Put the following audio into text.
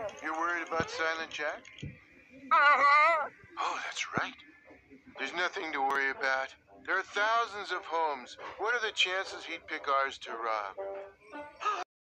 You're worried about Silent Jack? Oh, that's right. There's nothing to worry about. There are thousands of homes. What are the chances he'd pick ours to rob?